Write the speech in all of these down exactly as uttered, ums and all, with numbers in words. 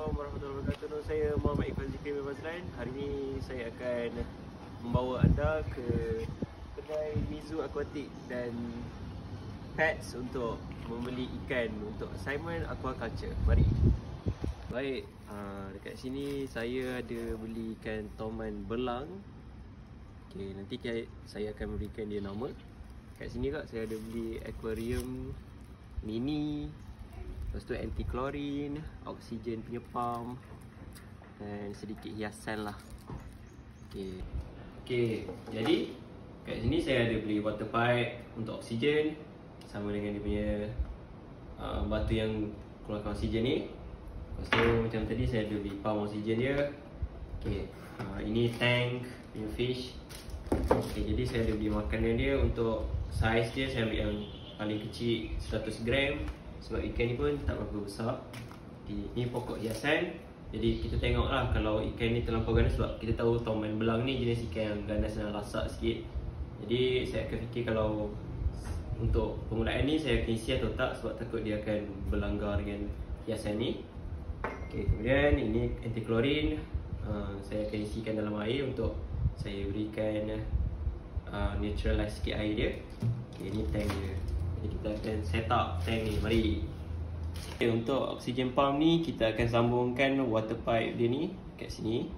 Assalamualaikum warahmatullahi wabarakatuh. Saya Muhammad Iqbal Zikri Mazlan. Hari ini saya akan membawa anda ke kedai Mizu Aquatic dan Pets untuk membeli ikan untuk assignment aquaculture. Mari. Baik, uh, dekat sini saya ada beli ikan toman belang. Okay, nanti saya akan berikan dia nama. Kat sini kak saya ada beli aquarium mini. Lepas tu anti klorin, oksigen punya pump dan sedikit hiasan lah. Okay. Okay, jadi kat sini saya ada beli water pipe untuk oksigen sama dengan dia punya uh, batu yang keluarkan oksigen ni. Lepas tu macam tadi saya ada beli pump oksigen dia. Okay, uh, ini tank punya fish. Okay, jadi saya ada beli makanan dia. Untuk saiz dia saya ambil yang paling kecil seratus gram. Sebab ikan ni pun tak berapa besar. Ini pokok hiasan. Jadi kita tengok lah kalau ikan ni terlampau ganas. Sebab kita tahu toman belang ni jenis ikan yang ganas dan lasak sikit. Jadi saya akan fikir kalau untuk permulaan ni saya akan isi atau tak. Sebab takut dia akan berlanggar dengan hiasan ni. Okay, kemudian ini anti klorin. uh, Saya akan isikan dalam air untuk saya berikan uh, neutralize sikit air dia. Okay, ini tank dia. Jadi kita akan set up tank ni, mari. Okay, untuk oksigen pump ni kita akan sambungkan water pipe dia ni kat sini.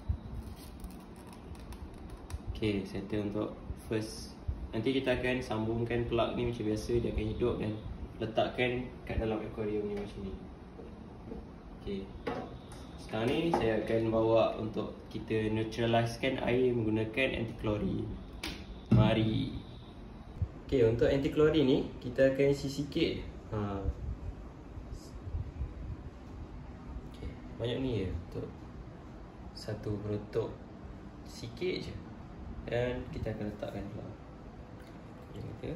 Okay, settle untuk first. Nanti kita akan sambungkan plug ni macam biasa, dia akan hidup dan letakkan kat dalam aquarium ni macam ni. Okay, sekarang ni saya akan bawa untuk kita neutralizekan air menggunakan anti klorin. Mari. Okay, untuk anti klorin ni kita akan isi sikit. Ha. Okay, banyak ni je untuk satu perotok, sikit je. Dan kita akan letakkan pula. Okay,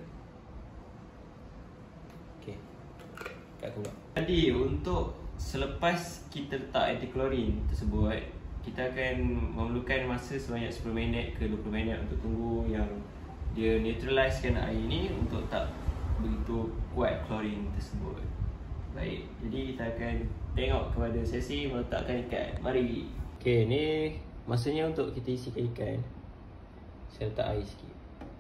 okay. Kat aku pula. Jadi untuk selepas kita letak anti klorin tersebut, kita akan memerlukan masa sebanyak sepuluh minit ke dua puluh minit untuk tunggu yang dia neutralizekan air ni untuk tak begitu kuat klorin tersebut. Baik, jadi kita akan tengok kepada sesi meletakkan ikan. Mari. Okay, ni masanya untuk kita isikan ikan. Saya letak air sikit.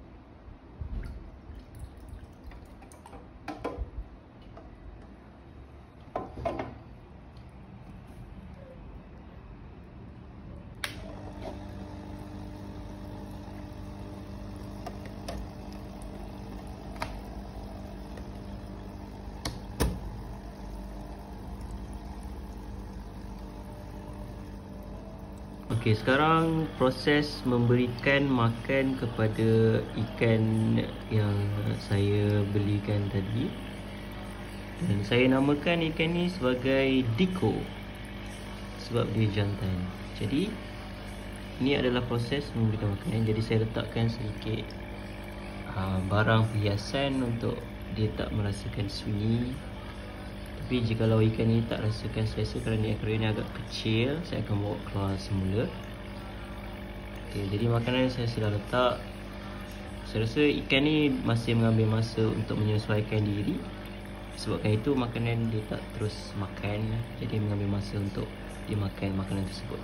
Okey, sekarang proses memberikan makan kepada ikan yang saya belikan tadi. Dan saya namakan ikan ni sebagai Diko sebab dia jantan. Jadi ini adalah proses memberikan makanan. Jadi saya letakkan sedikit uh, barang perhiasan untuk dia tak merasakan sunyi. Tapi jikalau ikan ni tak rasakan selesa kerana aquarium ni agak kecil, saya akan bawa keluar semula. Okay, jadi makanan saya sudah letak. Saya rasa ikan ni masih mengambil masa untuk menyesuaikan diri. Sebabkan itu makanan dia tak terus makan. Jadi mengambil masa untuk dia makan makanan tersebut.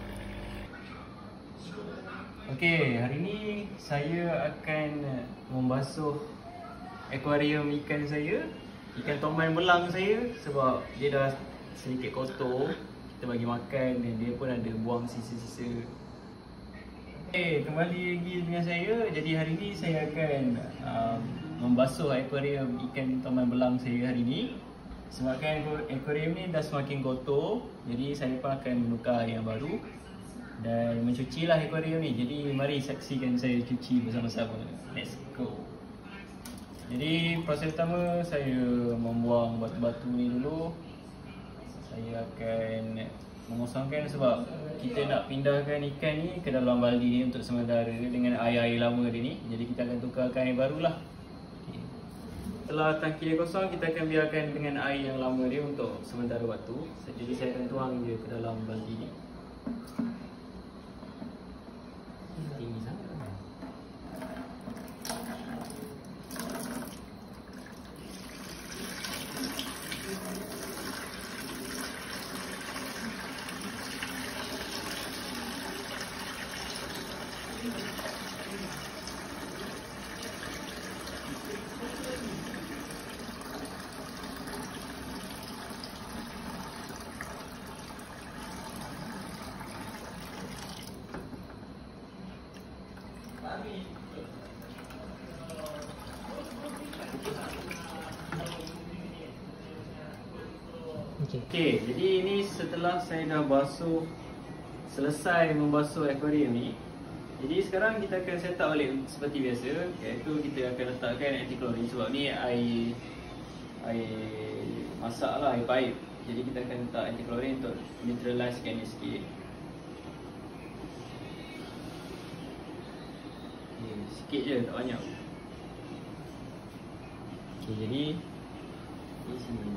Okay, hari ni saya akan membasuh aquarium ikan saya, ikan toman belang saya, sebab dia dah sedikit kotor. Kita bagi makan dan dia pun ada buang sisa-sisa. Okay, kembali lagi dengan saya. Jadi hari ni saya akan um, membasuh aquarium ikan toman belang saya hari ni. Sebabkan aquarium ni dah semakin kotor, jadi saya pun akan menukar yang baru dan mencucilah aquarium ni. Jadi mari saksikan saya cuci bersama-sama. Let's go. Jadi proses pertama saya membuang batu-batu ni dulu. Saya akan mengosongkan sebab kita nak pindahkan ikan ni ke dalam baldi ni untuk sementara dengan air-air lama dia ni. Jadi kita akan tukarkan air barulah. Okay. Setelah tangki dia kosong, kita akan biarkan dengan air yang lama dia untuk sementara waktu. Jadi saya akan tuang dia ke dalam baldi ni. Tinggi sangat. Okey, jadi ini setelah saya dah basuh, selesai membasuh akuarium ni. Jadi sekarang kita akan set up balik seperti biasa, iaitu kita akan letakkan anti-chlorine sebab ni air air masak lah, air paip. Jadi kita akan letak anti-chlorine untuk neutralizekan dia sikit. Okay, sikit je, tak banyak. Okay, jadi ni sini.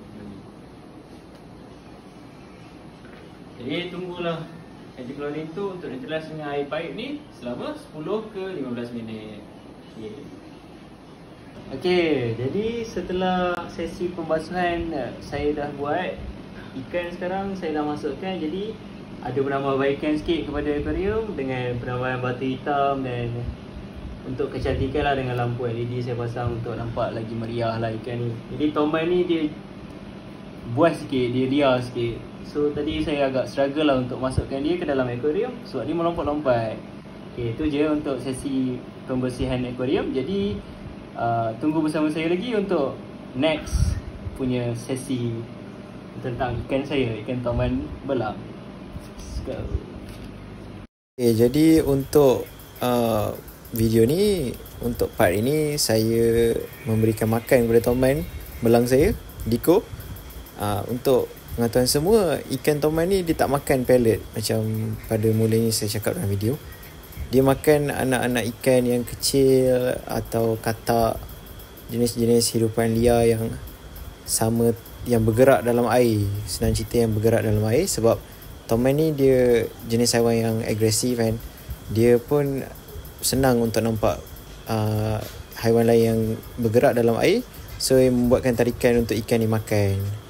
Jadi tunggulah anti-chlorine tu untuk neutralize dengan air paip ni selama sepuluh ke lima belas minit. Okay. Okey, jadi setelah sesi pembasuhan saya dah buat, ikan sekarang saya dah masukkan. Jadi ada penambahbaikan sikit kepada akuarium dengan penambahan batu hitam dan untuk kecantikan lah dengan lampu L E D saya pasang untuk nampak lagi meriah lah ikan ni. Jadi toman ni dia buas sikit, dia liar sikit. So tadi saya agak struggle lah untuk masukkan dia ke dalam akuarium sebab dia melompat-lompat. Okey, itu je untuk sesi pembersihan akuarium. Jadi uh, tunggu bersama saya lagi untuk next punya sesi tentang ikan saya, ikan toman belang. Let's go. Okay, jadi untuk uh, video ni, untuk part ini saya memberikan makan kepada toman belang saya, Diko. Uh, untuk pengetahuan semua, ikan toman ni dia tak makan pellet macam pada mulanya saya cakap dalam video. Dia makan anak-anak ikan yang kecil atau katak, jenis-jenis hidupan liar yang sama, yang bergerak dalam air. Senang cerita, yang bergerak dalam air. Sebab toman ni dia jenis haiwan yang agresif kan. Dia pun senang untuk nampak uh, haiwan lain yang bergerak dalam air. So yang membuatkan tarikan untuk ikan ni makan.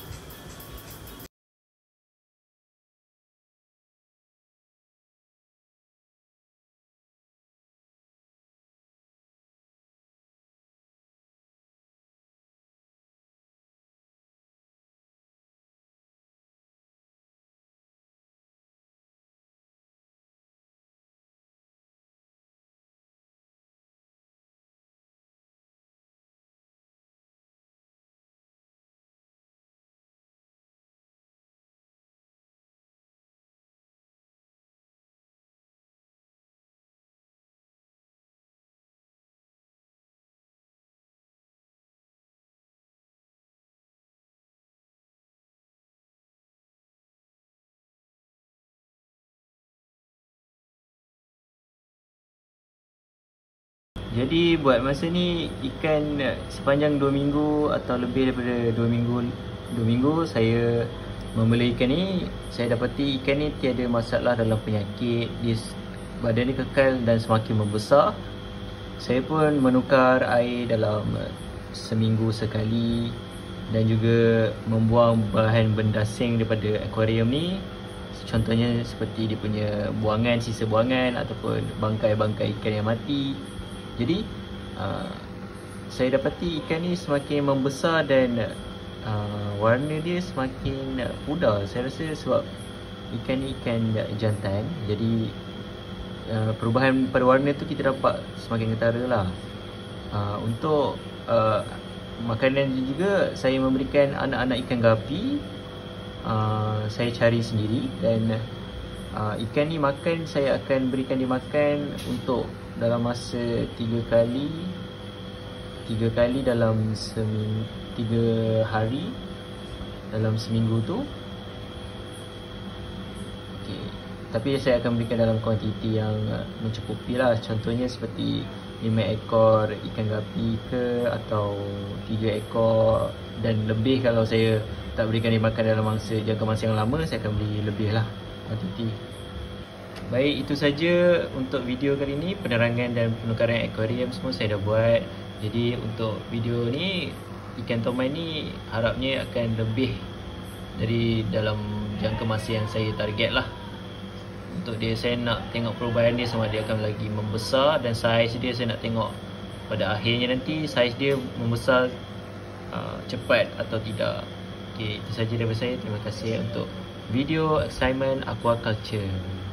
Jadi buat masa ni ikan sepanjang dua minggu atau lebih daripada dua minggu dua minggu saya membeli ikan ni, saya dapati ikan ni tiada masalah dalam penyakit. Dia badan dia kekal dan semakin membesar. Saya pun menukar air dalam seminggu sekali dan juga membuang bahan bendasing daripada akuarium ni. Contohnya seperti dia punya buangan, sisa buangan ataupun bangkai-bangkai ikan yang mati. Jadi uh, saya dapati ikan ni semakin membesar dan uh, warna dia semakin pudar. Saya rasa sebab ikan ni ikan jantan, jadi uh, perubahan pada warna tu kita dapat semakin ketara lah. uh, Untuk uh, makanan juga saya memberikan anak-anak ikan gapi. uh, Saya cari sendiri dan uh, ikan ni makan, saya akan berikan dia makan untuk dalam masa tiga kali tiga kali dalam seminggu, tiga hari dalam seminggu tu. Okay. Tapi saya akan berikan dalam kuantiti yang mencukupi lah. Contohnya seperti lima ekor ikan gapi ke, atau tiga ekor dan lebih. Kalau saya tak berikan dia makan dalam masa jangka masa yang lama, saya akan beri lebih lah kuantiti. Baik, itu saja untuk video kali ni. Penerangan dan penukaran akuarium semua saya dah buat. Jadi untuk video ni, ikan toman ni harapnya akan lebih dari dalam jangka masa yang saya target lah. Untuk dia, saya nak tengok perubahan dia, sama dia akan lagi membesar, dan saiz dia saya nak tengok pada akhirnya nanti saiz dia membesar uh, cepat atau tidak. Okay, itu saja daripada saya. Terima kasih untuk video assignment aquaculture.